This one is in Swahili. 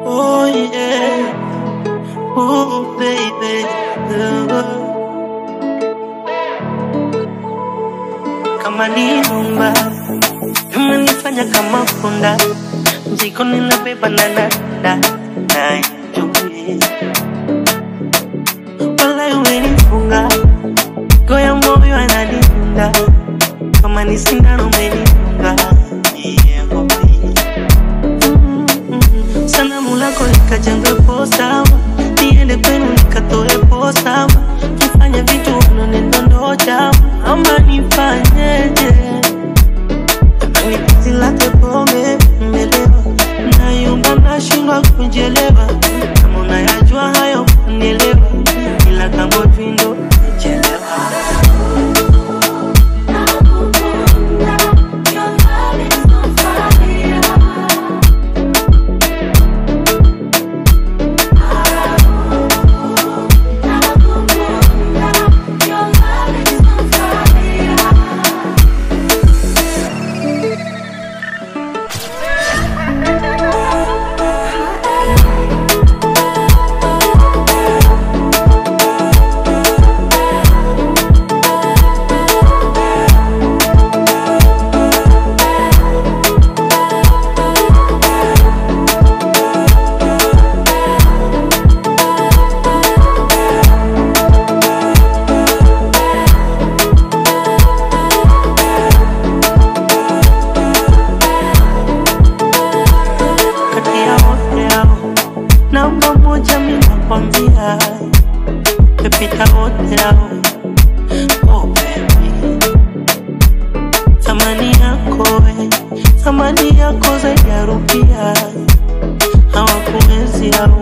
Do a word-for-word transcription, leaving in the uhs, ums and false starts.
Oh yeah, oh baby, oh. Kama ni rumba, umenifanya kama funda, mzigo ninabeba na nada, na enjoy. Walai umenifunga, goya moyo ananidunda, kama ni sindano umenifunga, yeah, baby. Sanamu lako likajengwe posa, niende kwenu nikatoe posa, nifanye vitu unanidondocha, ama nifanyeje? Kama nipizi lake pombe, mmelewa, nayumba nashindwa kujelewa, kama unayajua hayo unielewa, ila kama twindo nichelewa. Namba moja mimi nakwambia, pepita wote hao. Oh baby, thamani yako we, thamani yako zaidi ya rupia, hawakuwezi hao.